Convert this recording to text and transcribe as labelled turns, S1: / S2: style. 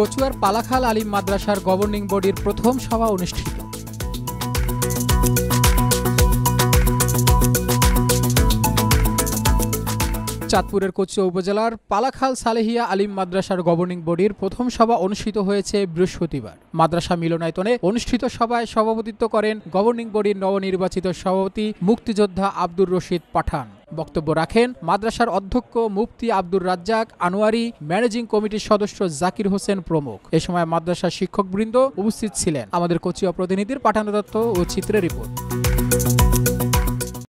S1: কচুয়ার পালাখাল আলিম মাদ্রাসার গভর্নিং বডির প্রথম সভা অনুষ্ঠিত। চাঁদপুরের কচুয়া উপজেলার পালাখাল সালেহিয়া আলিম মাদ্রাসার গভর্নিং বডির প্রথম সভা অনুষ্ঠিত হয়েছে বৃহস্পতিবার। মাদ্রাসা মিলনায়তনে অনুষ্ঠিত সভায় সভাপতিত্ব করেন গভর্নিং বডির নবনির্বাচিত সভাপতি মুক্তিযোদ্ধা আব্দুর রশিদ পাঠান। বক্তব্য রাখেন মাদ্রাসার অধ্যক্ষ মুফতি আব্দুর রাজ্জাক আনোয়ারি, ম্যানেজিং কমিটির সদস্য জাকির হোসেন প্রমুখ। এ সময় মাদ্রাসার শিক্ষকবৃন্দ উপস্থিত ছিলেন। আমাদের কচুয়া প্রতিনিধির পাঠানো তথ্য ও চিত্রের রিপোর্ট।